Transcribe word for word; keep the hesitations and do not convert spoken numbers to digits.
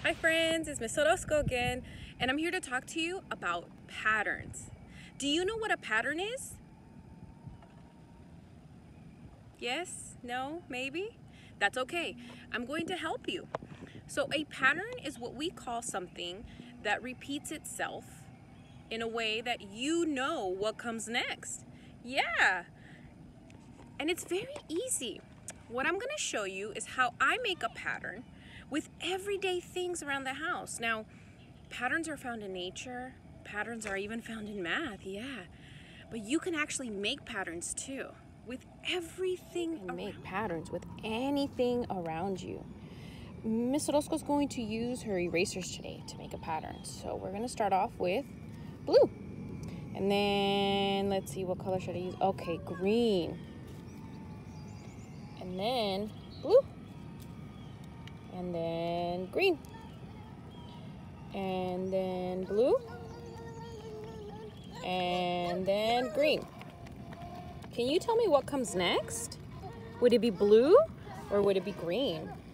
Hi friends, it's Miss Orozco again, and I'm here to talk to you about patterns. Do you know what a pattern is? Yes? No? Maybe? That's okay. I'm going to help you. So a pattern is what we call something that repeats itself in a way that you know what comes next. Yeah. And it's very easy. What I'm going to show you is how I make a pattern with everyday things around the house. Now, patterns are found in nature. Patterns are even found in math, yeah. But you can actually make patterns too with everything. And make patterns with anything around you. Miss Orozco is going to use her erasers today to make a pattern. So we're going to start off with blue. And then let's see, what color should I use? Okay, green. And then blue. And then green. And then blue. And then green. Can you tell me what comes next? Would it be blue or would it be green?